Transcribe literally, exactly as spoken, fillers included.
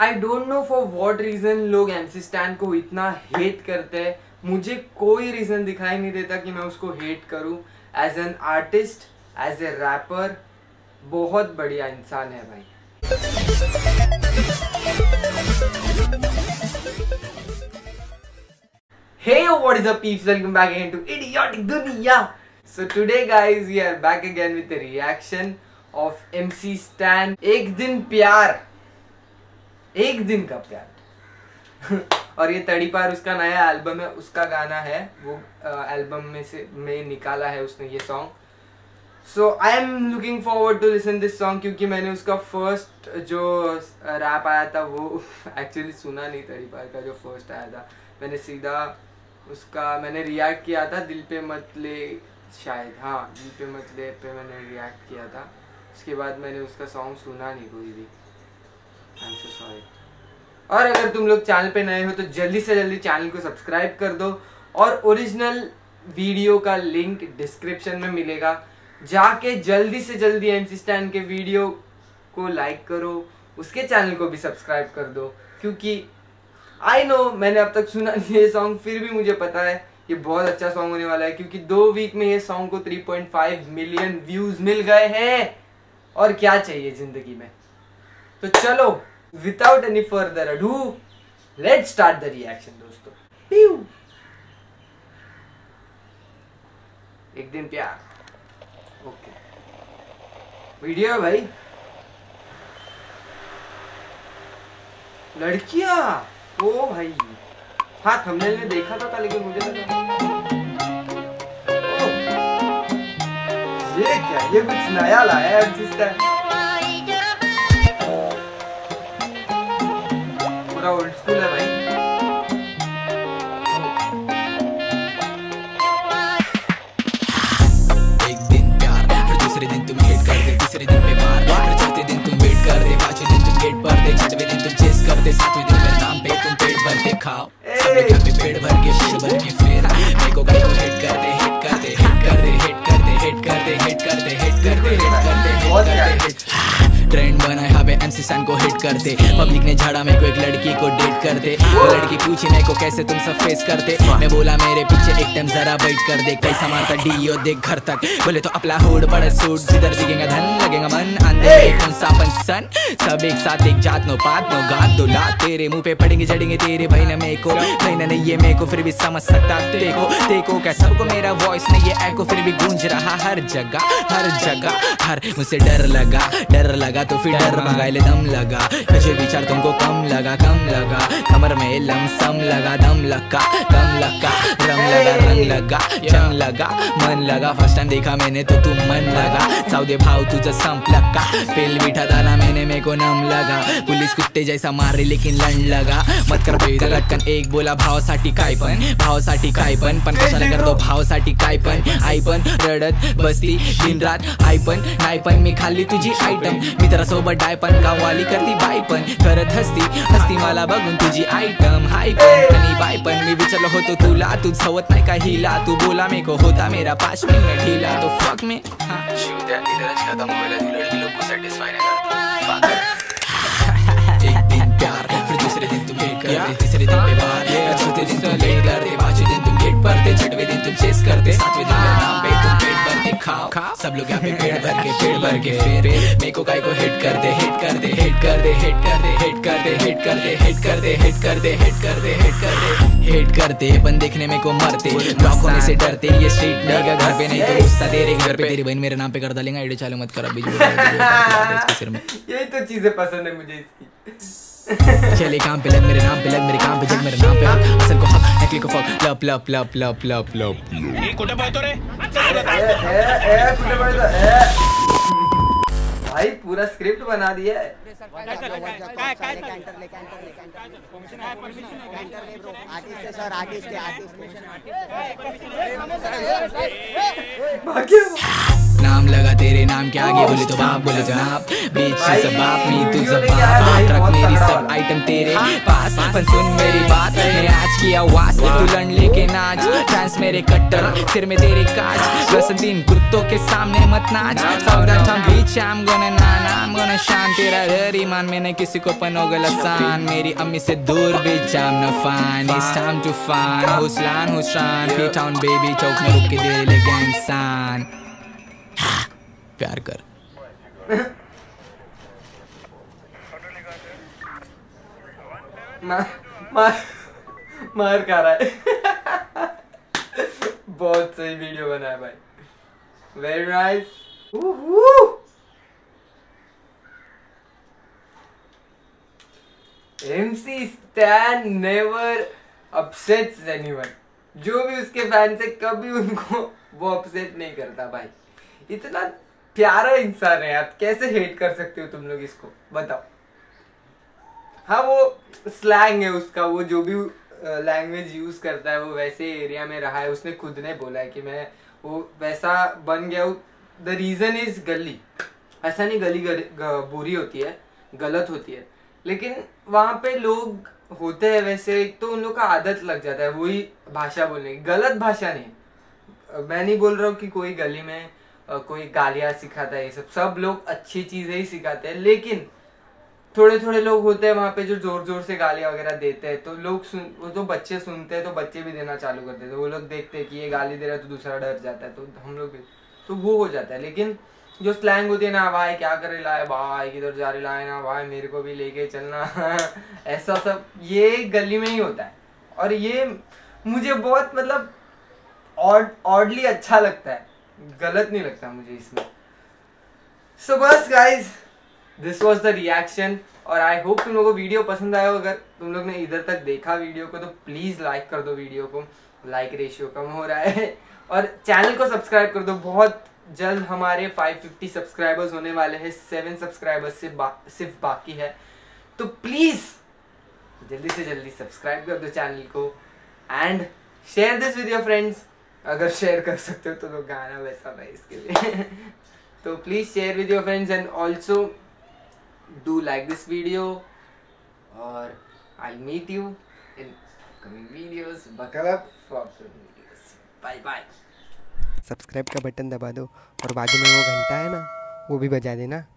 I don't know for what reason लोग MC Stan को इतना हेट करते हैं। मुझे कोई रीजन दिखाई नहीं देता कि मैं उसको हेट करूं। As an artist, as a rapper, बहुत बढ़िया इंसान है भाई। Hey, what is up peeps, welcome back again to Idiotic Duniya. So today guys we are back again with a reaction of M C Stan एक दिन प्यार, एक दिन का प्यार। और ये तड़ी पार उसका नया एल्बम है, उसका गाना है, वो एल्बम में से में निकाला है उसने ये song. So I am looking forward to listen this song, क्योंकि मैंने उसका फर्स्ट जो रैप आया था वो एक्चुअली सुना नहीं। तड़ी पार का जो फर्स्ट आया था मैंने सीधा उसका मैंने रिएक्ट किया था, दिल पे मत ले, शायद हाँ दिल पे मत ले पे मैंने रिएक्ट किया था। उसके बाद मैंने उसका सॉन्ग सुना नहीं कोई भी। I am so sorry. और अगर तुम लोग चैनल पे नए हो तो जल्दी से जल्दी चैनल को सब्सक्राइब कर दो, और ओरिजिनल वीडियो का लिंक डिस्क्रिप्शन में मिलेगा, जाके जल्दी से जल्दी एमसी स्टैन के वीडियो को लाइक करो, उसके चैनल को भी सब्सक्राइब कर दो। क्योंकि आई नो मैंने अब तक सुना नहीं ये सॉन्ग, फिर भी मुझे पता है ये बहुत अच्छा सॉन्ग होने वाला है, क्योंकि दो वीक में ये सॉन्ग को three point five million views मिल गए हैं। और क्या चाहिए जिंदगी में। तो चलो without any further ado let's start the reaction दोस्तों। एक दिन प्यार, ओके वीडियो है भाई। लड़कियां, ओ भाई हाँ थंबनेल में देखा था, था लेकिन मुझे लगा ये क्या, ये कुछ नया लाया है एमसी स्टैन, पूरा ओल्ड स्कूल है भाई। एक दिन प्यार, फिर दूसरे दिन तुम हेट कर दे, तीसरे दिन बीमार, फिर चौथे दिन तुम वेट कर दे, पांचवें दिन तुम गेट पर दे, छठवें दिन तुम चेस कर दे, सातवें दिन मेरे नाम पे तुम पेट भर के खाओ, सबने कहा पे पेट भर के पेट भर के फिर मेरे को कहीं को हेट कर दे, हेट कर दे, हेट कर दे, हेट कर दे, हेट कर दे, हेट कर दे, हेट कर दे, हेट कर दे, हेट कर दे। ट्रेंड बना यहाँ पे एमसी स्टैन को हिट करते, पब्लिक ने झाड़ा मेरे को एक लड़की को डेट करते, वो लड़की पूछी मेरे को कैसे तुम सब फेस करते, मैं बोला मेरे पीछे एक टाइम जरा वेट कर दे, कैसा मारता डीओ देख घर तक, बोले तो अपना हुड बड़ा सूट, जिधर दिखेगा धन लगेगा मन, अंधे कौन सा सन, सब एक साथ एक जात नो पात नो गात दो लात, तेरे मुंह पे पड़ेंगे जड़ेंगे तेरे भाई ना मेरे को, भाई ना नहीं ये मेरे को, फिर भी समझ सकता देखो देखो क्या सबको मेरा वॉइस नहीं ये एको, फिर भी गूंज रहा हर जगह हर जगह हर, मुझसे डर लगा डर लगा तो फिर डर मंगाए ले दम लगा, मुझे विचार तुमको कम लगा कम लगा, कमर में लमसम लगा, दम लगा दम लगा, रम लगा रंग लगा, जंग लगा मन लगा, फर्स्ट टाइम देखा मैंने तो तुम मन लगा, साउदे भाव तुझा संप लगा, पेल बिठा डाला मैंने मेरे को नम लगा, पुलिस कुत्ते जैसा मार रही लेकिन लंड लगा, मत कर लटकन एक बोला भावासाठी काय पण, भावासाठी काय पण, पण कशाला करतो भावासाठी काय पण, आई पण रडत बसती दिन रात, आई पण नाही पण मी खाल्ली तुझी आयटम, मित्रासोबत डाय पण गाववाली करती बाय पण, करत हसती हसती मला बघून तुझी आयटम, हाय पण आणि बाय पण, मी विचारलं होतो तुला तू झवत नाही का हिला, तू बोला मेरे को होता मेरा पाच मिनट ढीला, तो फक में शिव द्या इधरच खत्म होईल, ती लड़की लोग को सैटिस्फाई नहीं करती। एक दिन प्यार, फिर दूसरे दिन तुम हेट कर दे, तीसरे दिन बीमार, फिर चौथे दिन तुम लेट कर दे, पांचवें दिन तुम गेट पर दे, छठवें दिन तुम चेस कर दे, सातवें दिन मेरे नाम पे तुम पेट भर के खाओ, सब लोग यहाँ पे पेट भर के पेट भर के फिर मेरे को काय को हेट कर दे, हेट कर दे, हेट कर दे, हेट कर दे, हेट कर दे, हेट कर दे, हेट कर दे, हेट कर दे, हेट कर दे, हेट कर दे, हेट करते अपन देखने में को मरते, ब्लॉक होने से डरते, ये स्ट्रीट नहीं घर पे नहीं तो गुस्सा तेरे घर पे, तेरी बहन मेरे नाम पे कर डालेंगे, आईडी चालू मत कर अभी सिर में, यही तो चीजें पसंद है मुझे इसकी। चले काम पे लग मेरे नाम पे लग मेरे काम पे जग मेरे नाम पे हक, असल को हक नकली को फक, लप लप लप लप लप लप ये कुटे पड़तो रे ए ए ए कुटे पड़तो ए भाई, पूरा स्क्रिप्ट बना दिया है। काय काय काय कैंटर ले कैंटर ले कैंटर परमिशन है परमिशन है कैंटर ले ब्रो, आर्टिस्ट है सर, आर्टिस्ट है आर्टिस्ट, नाम लगा तेरे नाम के आगे, बोले तो बाप बोले तो नाप, बीच से सब बाप मी तू सब बाप, रख मेरी सब आइटम तेरे पास, पर सुन मेरी बात, मैं आज की आवाज तू लड़ लेके नाच, ट्रांस मेरे कट्टर सिर में तेरे काज बस इन कुत्तों के सामने मत नाच सावधान हम बीच I'm gonna Nana I'm gonna शान तेरा घर ईमान मैंने किसी को पनोगल आसान मेरी अम्मी से दूर भी I'm not fine it's time to find हुसलान हुसरान P-Town baby चौक में रुक के दे ले गैंग सान प्यार कर मार मार मार खा रहा है बहुत सही वीडियो बना है भाई very nice M C Stan never upsets anyone जो भी उसके फैन से कभी उनको वो अपसेट नहीं करता भाई इतना प्यारा इंसान है यार कैसे हेट कर सकते हो तुम लोग इसको बताओ हाँ वो स्लैंग है उसका वो जो भी लैंग्वेज यूज करता है वो वैसे एरिया में रहा है उसने खुद ने बोला है कि मैं वो वैसा बन गया हूँ द रीजन इज गली ऐसा नहीं गली बुरी होती है गलत होती है लेकिन वहाँ पे लोग होते हैं वैसे एक तो उन लोग का आदत लग जाता है वही भाषा बोलने की गलत भाषा नहीं मैं नहीं बोल रहा हूँ कि कोई गली में कोई गालियाँ सिखाता है ये सब सब लोग अच्छी चीज़ें ही सिखाते हैं लेकिन थोड़े थोड़े लोग होते हैं वहाँ पे जो जोर जोर से गालियाँ वगैरह देते हैं तो लोग सुन वो तो बच्चे सुनते हैं तो बच्चे भी देना चालू कर देते हैं वो लोग देखते हैं कि ये गाली दे रहा है तो दूसरा डर जाता है तो हम लोग भी तो वो हो जाता है लेकिन जो स्लैंग होती है ना भाई क्या कर रहा है भाई किधर जा रहा है ना भाई मेरे को भी लेके चलना ऐसा सब ये गली में ही होता है और ये मुझे बहुत मतलब ऑडली अच्छा लगता है गलत नहीं लगता मुझे इसमें सो बस guys this was the reaction और आई होप तुम लोगों को वीडियो पसंद आया अगर तुम लोग ने इधर तक देखा वीडियो को तो प्लीज लाइक कर दो वीडियो को लाइक रेशियो कम हो रहा है और चैनल को सब्सक्राइब कर दो बहुत जल्द हमारे पाँच सौ पचास सब्सक्राइबर्स होने वाले हैं सेवन सब्सक्राइबर्स से बा, सिर्फ बाकी है तो प्लीज जल्दी से जल्दी सब्सक्राइब कर दो चैनल को and share this with your friends अगर शेयर कर सकते हो तो लोग गाना वैसा है इसके लिए तो please share with your friends and also do like this video or I'll meet you in coming videos buckle up for upcoming videos bye bye subscribe का बटन दबा दो और बाजू में वो घंटा है ना वो भी बजा देना